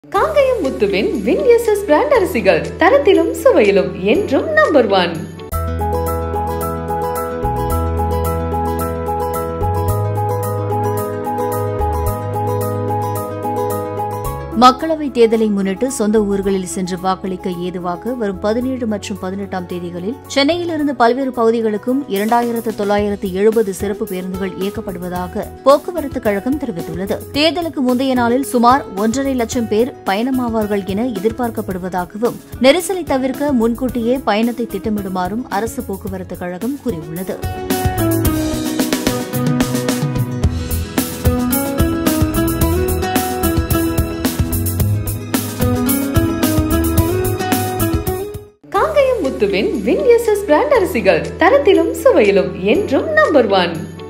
Kangayam முத்துவின் வின்எஸ்எஸ் brand அரிசிகள் தரத்திலும் சுவையிலும் என்றும் number 1. மக்களவை தேர்தலை முன்னிட்டு சொந்த ஊர்களில் சென்று வாக்களிக்க ஏதுவாக வரும் 17 மற்றும் 18ஆம் தேதிகளில் சென்னையிலிருந்து பல்வேறு பகுதிகளுக்கும் 2970 சிறப்பு பேருந்துகள் இயக்கப்படுவதாக போக்குவரத்து கழகம் தெரிவித்துள்ளது. தேர்தலுக்கு முந்தைய நாளில் சுமார் 1.5 லட்சம் பேர் பயணமாவார்கள் என எதிர்பார்க்கப்படுவதாகவும் நெரிசலை தவிர்க்க முன்கூட்டியே பயணத்தை திட்டமிடுமாறும் அரசு போக்குவரத்து கழகம் கூறியுள்ளது. காங்கயம் முத்துவின் வின்எஸ்எஸ் பிராண்ட் அரிசிகள் தரத்திலும் சுவையிலும் என்றும் நம்பர் 1.